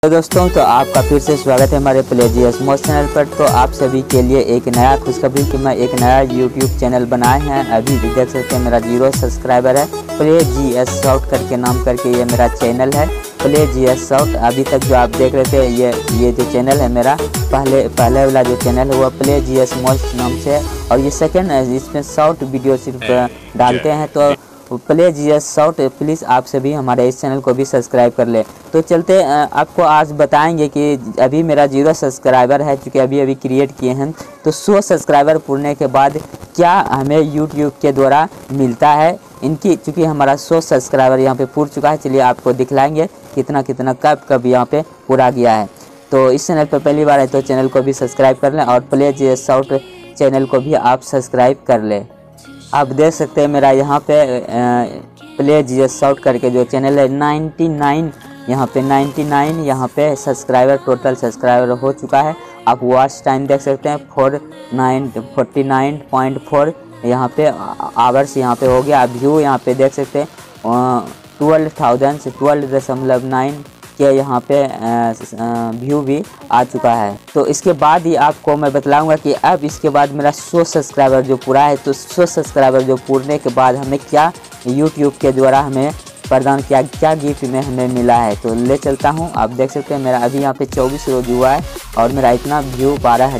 तो दोस्तों, तो आपका फिर से स्वागत है हमारे प्ले जीएस मोस्ट चैनल पर। तो आप सभी के लिए एक नया खुशखबरी कि मैं एक नया यूट्यूब चैनल बनाए हैं। अभी भी देख सकते हैं मेरा 0 सब्सक्राइबर है। प्ले जीएस शॉर्ट करके नाम करके ये मेरा चैनल है, प्ले जीएस शॉर्ट। अभी तक जो आप देख रहे थे ये जो चैनल है मेरा, पहले वाला जो चैनल है वो प्ले जीएस मोस्ट नाम से, और ये सेकेंड इसमें शॉर्ट वीडियो सिर्फ डालते हैं। तो प्ले जीएस शॉर्ट, प्लीज़ आप सभी हमारे इस चैनल को भी सब्सक्राइब कर ले। तो चलते आपको आज बताएंगे कि अभी मेरा 0 सब्सक्राइबर है, चूँकि अभी क्रिएट किए हैं। तो 100 सब्सक्राइबर पूरने के बाद क्या हमें यूट्यूब के द्वारा मिलता है इनकी, चूँकि हमारा 100 सब्सक्राइबर यहाँ पे पूर चुका है। चलिए आपको दिखलाएंगे कितना कब यहाँ पे पूरा गया है। तो इस चैनल पर पहली बार है तो चैनल को भी सब्सक्राइब कर लें, और प्ले जीएस शॉर्ट चैनल को भी आप सब्सक्राइब कर लें। आप देख सकते हैं मेरा यहाँ पे प्ले जीएस शॉर्ट करके जो चैनल है 99 यहाँ पे सब्सक्राइबर, टोटल सब्सक्राइबर हो चुका है। आप वॉच टाइम देख सकते हैं 49.4 यहाँ पे आवर्स यहाँ पे हो गया। आप व्यू यहाँ पे देख सकते हैं 12,000 के यहाँ पे व्यू भी आ चुका है। तो इसके बाद ही आपको मैं बतलाऊंगा कि अब इसके बाद मेरा 100 सब्सक्राइबर जो पूरा है, तो 100 सब्सक्राइबर जो पूरने के बाद हमें क्या यूट्यूब के द्वारा हमें प्रदान किया, क्या गिफ्ट में हमें मिला है। तो ले चलता हूँ। आप देख सकते हैं मेरा अभी यहाँ पे 24 रोज हुआ है, और मेरा इतना व्यू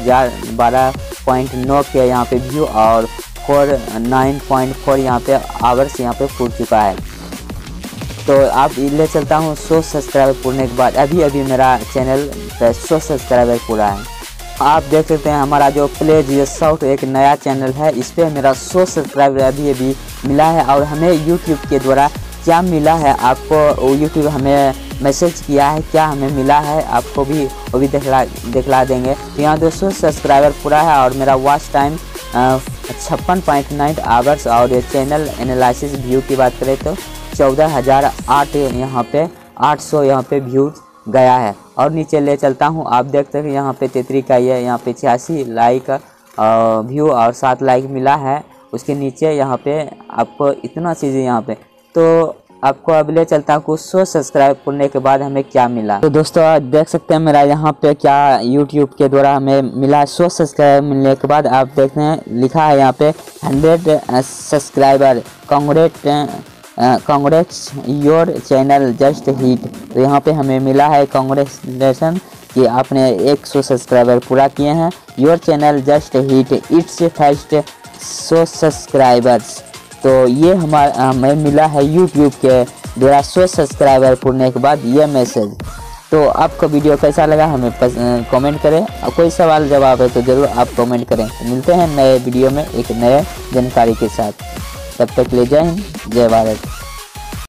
12.9 के यहाँ पे व्यू, और 9.4 यहाँ पे आवर्स यहाँ पे पूर चुका है। तो आप ले चलता हूँ 100 सब्सक्राइबर पूरने के बाद। अभी मेरा चैनल पर 100 सब्सक्राइबर पूरा है। आप देख सकते हैं हमारा जो प्ले जीएस शॉर्ट एक नया चैनल है, इस पर मेरा 100 सब्सक्राइबर अभी मिला है। और हमें यूट्यूब के द्वारा क्या मिला है, आपको यूट्यूब हमें मैसेज किया है, क्या हमें मिला है आपको भी वो भी दिखला देंगे। तो यहाँ 200 सब्सक्राइबर पूरा है, और मेरा वॉच टाइम 56.9 आवर्स, और ये चैनल एनालिसिस व्यू की बात करें तो 14,008 यहाँ पे 800 यहाँ पे व्यूज गया है। और नीचे ले चलता हूँ। आप देखते हैं यहाँ पे 33 का ये यहाँ पे 86 लाइक व्यू और 7 लाइक मिला है। उसके नीचे यहाँ पे आपको इतना चीज़ें यहाँ पे। तो आपको अब ले चलता हूँ कुछ 100 सब्सक्राइब करने के बाद हमें क्या मिला। तो दोस्तों आप देख सकते हैं मेरा यहाँ पे क्या यूट्यूब के द्वारा हमें मिला। 100 सब्सक्राइब मिलने के बाद आप देखते हैं लिखा है यहाँ पे 100 subscriber, congrats your channel just hit. तो यहाँ पे हमें मिला है कांग्रेचुलेसन कि आपने 100 सब्सक्राइबर पूरा किए हैं। Your channel just hit its first 100 subscribers. तो ये हमें मिला है यूट्यूब के द्वारा 100 सब्सक्राइबर पूरने के बाद ये मैसेज। तो आपको वीडियो कैसा लगा हमें कमेंट करें, और कोई सवाल जवाब है तो ज़रूर आप कमेंट करें। मिलते हैं नए वीडियो में एक नए जानकारी के साथ। तब तक ले जय हिंद, जय भारत।